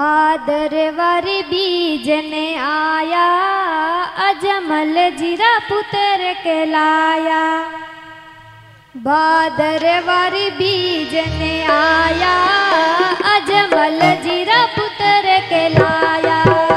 भादरवर बीज ने आया, अजमल जीरा पुत्र कहलाया। भादरवर बीज ने आया, अजमल जीरा पुत्र कहलाया।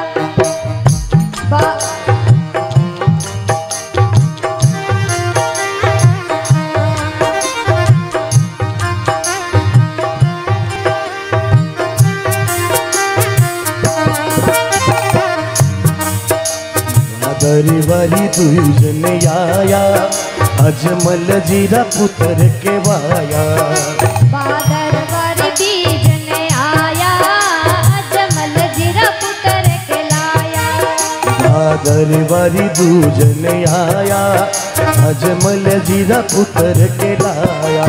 भादरवरी दूज ने आया, अजमल जीरा पुत्र कहवाया। भादरवर बीज ने आया, अजमल जीरा पुत्र कहलाया। भादरवरी दूज ने आया, अजमल जीरा पुत्र कहलाया।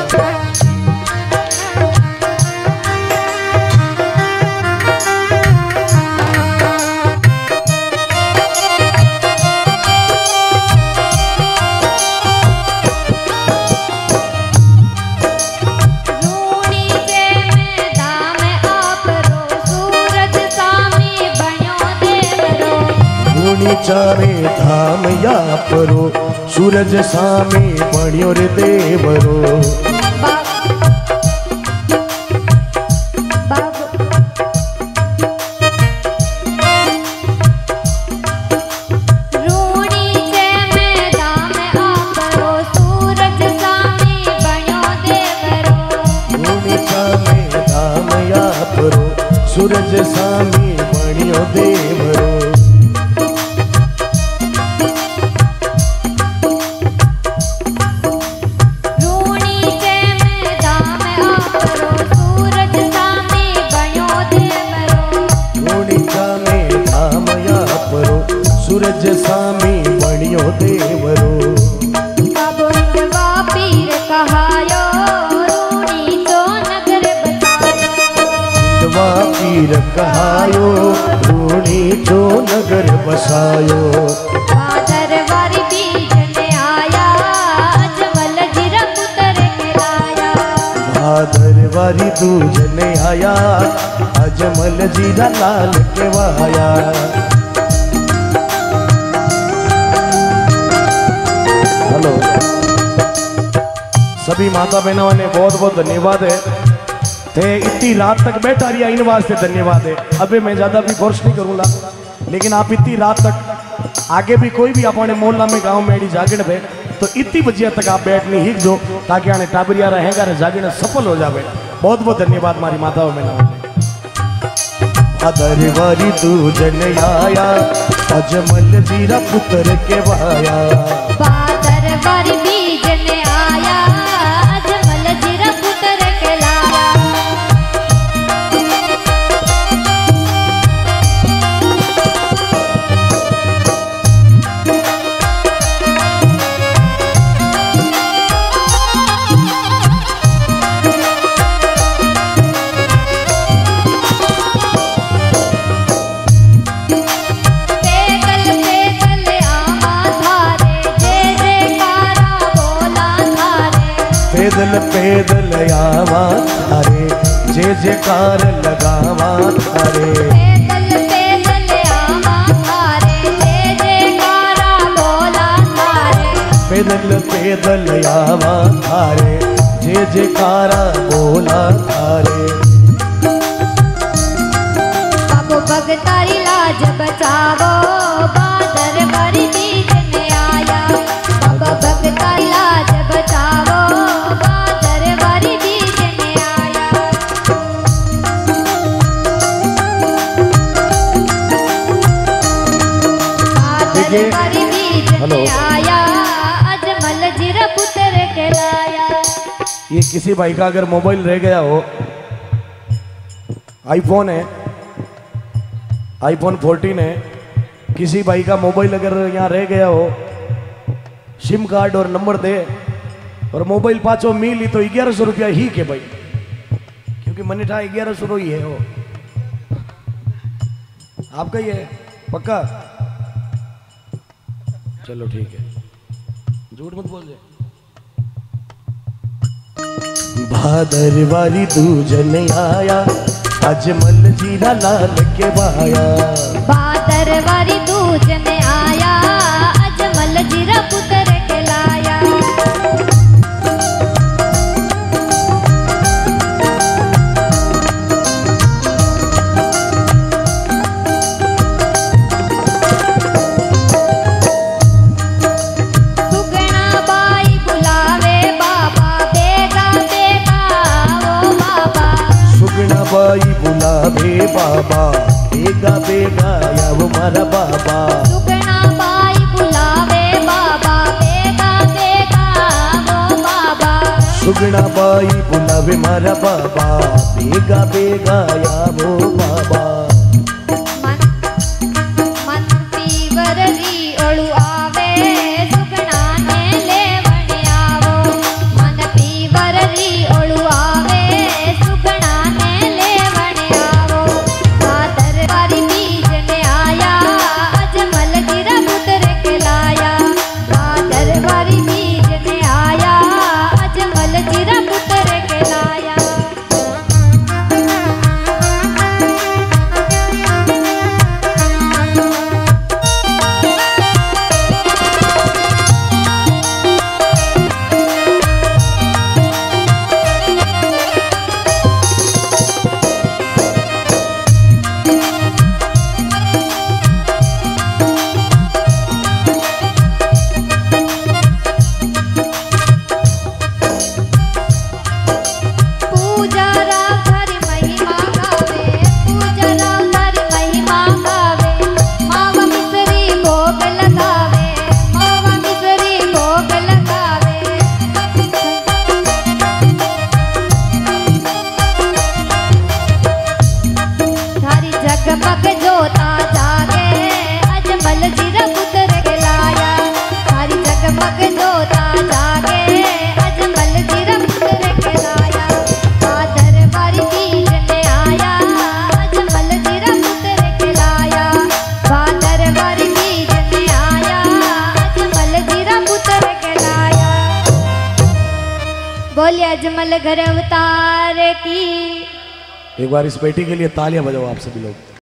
चारे धाम या परो, सूरज सामे बणियो रे देवरो। सूरज सामी बणियो देवरो। सूरज सामी बणियो देवरो। बाबुंडवा पीर कहायो, रूणी तो नगर बसायो। बाबुंडवा पीर कहायो, रूणी तो नगर बसायो। भादरवर बीज ने आया, अजमल जीरा पुत्र कहलाया। भादरवरी दूज ने आया, अजमल जीरा लाल कहवाया। हेलो, सभी माता बहनों ने बहुत बहुत धन्यवाद है। थे इतनी रात तक बैठा रही, इन वास्ते धन्यवाद है। अबे मैं ज्यादा भी फोर्स नहीं करूँगा, लेकिन आप इतनी रात तक आगे भी कोई भी अपने मोहल्ला में गांव में जागण पे तो इतनी बजे तक आप बैठ नहीं हिक दो, ताकि आने टाबरिया रहेगा जागण सफल हो जाए। बहुत बहुत धन्यवाद मारी माताओं बहनों। भादरवरी दूज ने आया, अजमल जीरा पुत्र कहवाया। भादरवर बीज ने आया, अजमल जीरा पुत्र कहलाया। पैदल पैदल आवा थारे, जय जयकार लगावा थारे। पैदल पैदल आवा थारे, जय जयकारा बोला थारे। पैदल पैदल आवा थारे, जय जयकारा बोला थारे। बाबू भगतारी लाज बचावो, भादरवर बीज ने आया। बाबा भगतारी लाज बचावो, भादरवर बीज ने आया। भादरवर बीज ने आया, अजमल जीरा पुत्र कहलाया। ये किसी भाई का अगर मोबाइल रह गया हो, आईफोन है, आईफोन 14 है, किसी भाई का मोबाइल अगर यहाँ रह गया हो, सिम कार्ड और नंबर दे और मोबाइल पाचो मिली तो 1100 रुपया ही के भाई, क्योंकि मनीठा 1100 ही है। वो आपका ही है पक्का? चलो ठीक है, झूठ मत बोल दे। भादरवरी दूज ने आया, अजमल जीरा लाल के वाया। भादर वारी दूज में आया अजमल जीरा पुत्र के लाया। बाई बुलावे बाबा बेगा बेगा आव मारा बाबा। सुगना बाई बुलावे बाबा बेगा बेगा आवो बाबा। सुगना बाई बुलावे मारा बाबा बेगा बेगा आवो बाबा। मन पीवररी ओळू आवे सुगना ने लेवण आवो। मन पीवररी ओळू आवे सुगना ने लेवण आवो। भादर वारी बीज ने आया अजमल जीरा पुत्र के लाया। भादर वारी बीज ने आया अजमल जीरा पुत्र के लाया। जगमग जोता जागे अजमल जीरा पुत्र के लाया। थारी जगमग जोता जागे अजमल जीरा पुत्र के लाया। भादर वारी बीज में आया अजमल जीरा पुत्र के लाया। भादर वारी बीज में आया अजमल जीरा पुत्र के लाया। बोलिए अजमल घर अवतार की। एक बार इस बेटी के लिए तालियां बजाओ आप सभी लोग।